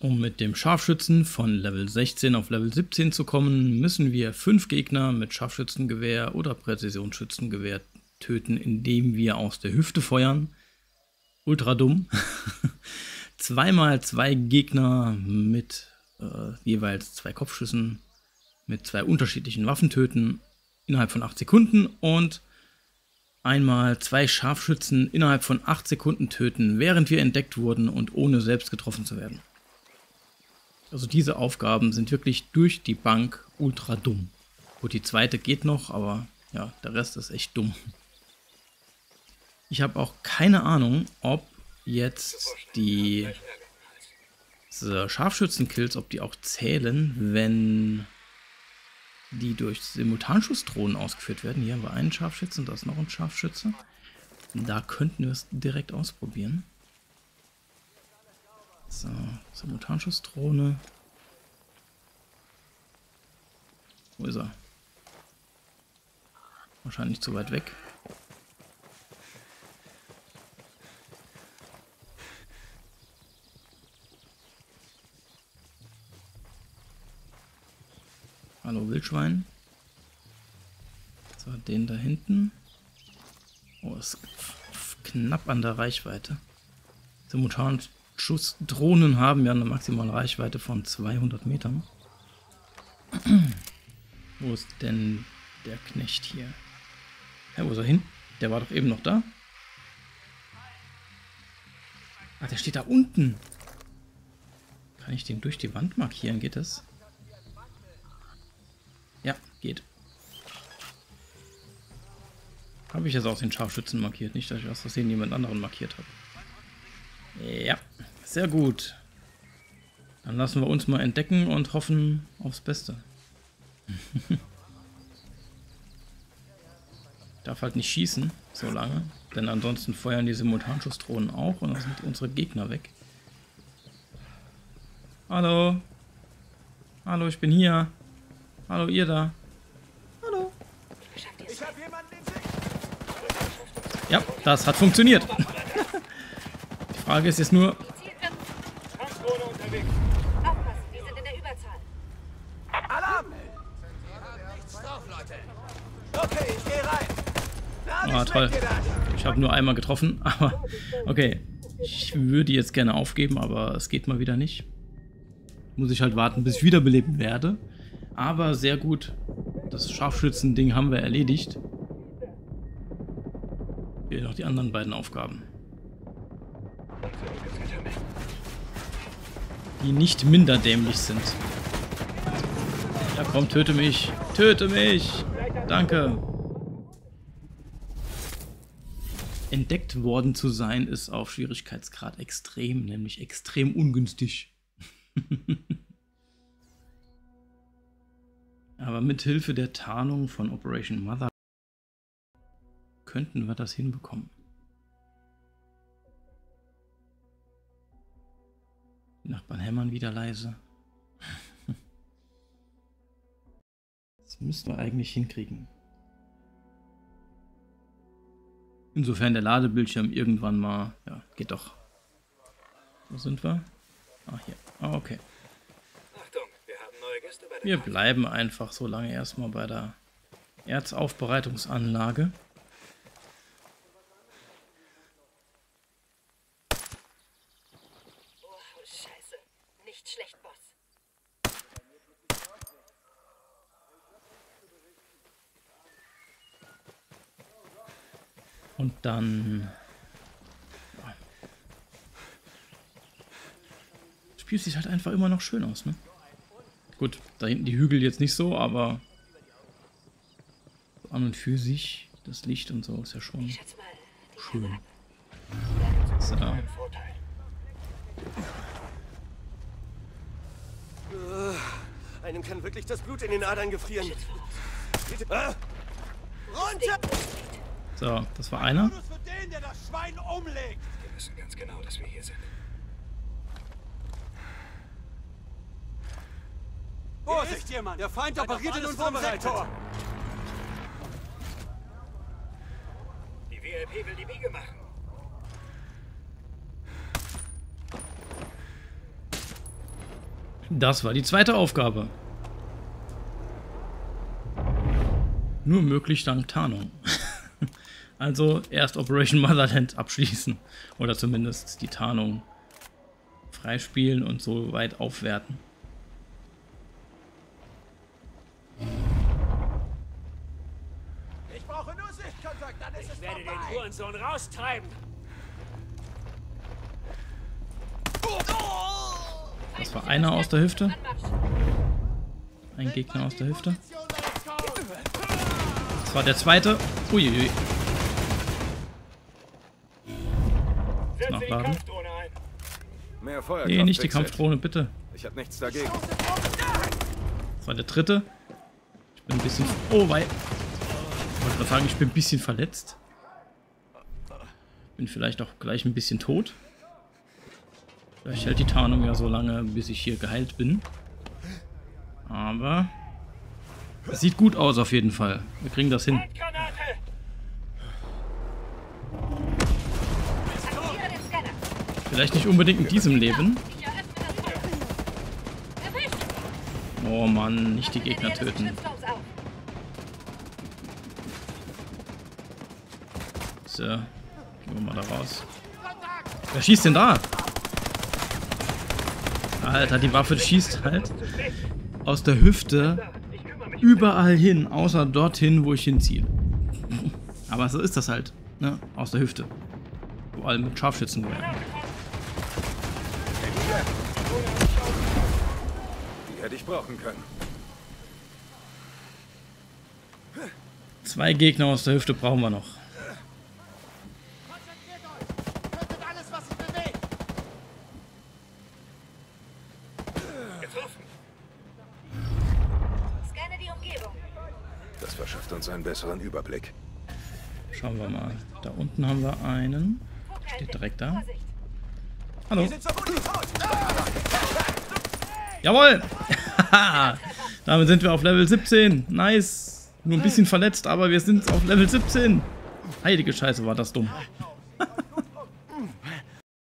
Um mit dem Scharfschützen von Level 16 auf Level 17 zu kommen, müssen wir 5 Gegner mit Scharfschützengewehr oder Präzisionsschützengewehr töten, indem wir aus der Hüfte feuern. Ultra dumm. 2x2 Gegner mit jeweils 2 Kopfschüssen mit 2 unterschiedlichen Waffen töten innerhalb von 8 Sekunden und 1x2 Scharfschützen innerhalb von 8 Sekunden töten, während wir entdeckt wurden und ohne selbst getroffen zu werden. Also diese Aufgaben sind wirklich durch die Bank ultra dumm. Gut, die zweite geht noch, aber ja, der Rest ist echt dumm. Ich habe auch keine Ahnung, ob jetzt diese Scharfschützenkills, ob die auch zählen, wenn die durch Simultanschussdrohnen ausgeführt werden. Hier haben wir einen Scharfschützen, da ist noch ein Scharfschütze. Da könnten wir es direkt ausprobieren. So, Simultanschussdrohne. Wo ist er? Wahrscheinlich zu weit weg. Hallo Wildschwein. So, den da hinten. Oh, ist knapp an der Reichweite. Simultanschussdrohnen haben ja eine maximale Reichweite von 200 Metern. Wo ist denn der Knecht hier? Ja, wo ist er hin? Der war doch eben noch da. Ah, der steht da unten. Kann ich den durch die Wand markieren? Geht das? Ja, geht. Habe ich jetzt auch den Scharfschützen markiert, nicht, dass ich aus Versehen jemand anderen markiert habe. Ja, sehr gut. Dann lassen wir uns mal entdecken und hoffen aufs Beste. Darf halt nicht schießen, so lange, denn ansonsten feuern die Simultanschussdrohnen auch und dann sind unsere Gegner weg. Hallo? Hallo, ich bin hier. Hallo, ihr da. Hallo. Ja, das hat funktioniert. Die Frage ist jetzt nur... Okay, ich gehe rein. Ah, toll. Ich habe nur einmal getroffen, aber okay. Ich würde jetzt gerne aufgeben, aber es geht mal wieder nicht. Muss ich halt warten, bis ich wiederbelebt werde. Aber sehr gut. Das Scharfschützen-Ding haben wir erledigt. Hier noch die anderen beiden Aufgaben. Die nicht minder dämlich sind. Ja komm, töte mich. Töte mich. Danke. Entdeckt worden zu sein ist auf Schwierigkeitsgrad extrem, nämlich extrem ungünstig. Aber mit Hilfe der Tarnung von Operation Mother könnten wir das hinbekommen. Die Nachbarn hämmern wieder leise. Das müssten wir eigentlich hinkriegen. Insofern der Ladebildschirm irgendwann mal... Ja, geht doch. Wo sind wir? Ah, hier. Ah, okay. Achtung, wir haben neue Gäste bei der Wir bleiben einfach so lange erstmal bei der Erzaufbereitungsanlage. Oh, Scheiße. Nicht schlecht, Boss. Und dann... Ja. Das Spiel sieht halt einfach immer noch schön aus, ne? Gut, da hinten die Hügel jetzt nicht so, aber... An und für sich, das Licht und so ist ja schon schön. So. Einem kann wirklich das Blut in den Adern gefrieren. Runter! So, das war einer. Für den, der das Schwein umlegt. Wir wissen ganz genau, dass wir hier sind. Vorsicht, jemand! Der Feind operiert in unserem Sektor! Die WLP will die Biege machen. Das war die zweite Aufgabe. Nur möglich dank Tarnung. Also erst Operation Motherland abschließen. Oder zumindest die Tarnung freispielen und so weit aufwerten. Ich brauche nur Sichtkontakt, dann ist es Ich werde den vorbei. Hurensohn raustreiben. Das war einer aus der Hüfte. Ein Gegner aus der Hüfte. Das war der zweite. Uiuiui. Setze die Nachladen. Kampfdrohne ein. Mehr Feuerkraft. Nee, nicht die Wechsel. Kampfdrohne, bitte. Ich hab nichts dagegen. Das war der dritte. Ich bin ein bisschen... Oh, wei. Ich wollte gerade sagen, ich bin ein bisschen verletzt. Bin vielleicht auch gleich ein bisschen tot. Vielleicht hält die Tarnung ja so lange, bis ich hier geheilt bin. Aber... es sieht gut aus auf jeden Fall. Wir kriegen das hin. Granate! Aktiviere den Scanner. Vielleicht nicht unbedingt in diesem Leben. Ich eröffne das Feuer. Erwischt! Oh Mann, nicht die In der Gegner Nähe des töten. Schiffsturms auf. So, gehen wir mal da raus. Wer schießt denn da? Alter, die Waffe schießt halt aus der Hüfte überall hin, außer dorthin, wo ich hinziehe. Aber so ist das halt, ne? Aus der Hüfte. Vor allem mit Scharfschützengewehren. Die hätte ich brauchen können. 2 Gegner aus der Hüfte brauchen wir noch. Konzentriert euch. Tötet alles, was sich bewegt. Getroffen. Scanne die Umgebung. Das verschafft uns einen besseren Überblick. Schauen wir mal. Da unten haben wir einen. Steht direkt da. Vorsicht. Hallo. Sind so gut wie tot. Jawohl! Damit sind wir auf Level 17. Nice. Nur ein bisschen verletzt, aber wir sind auf Level 17. Heilige Scheiße, war das dumm.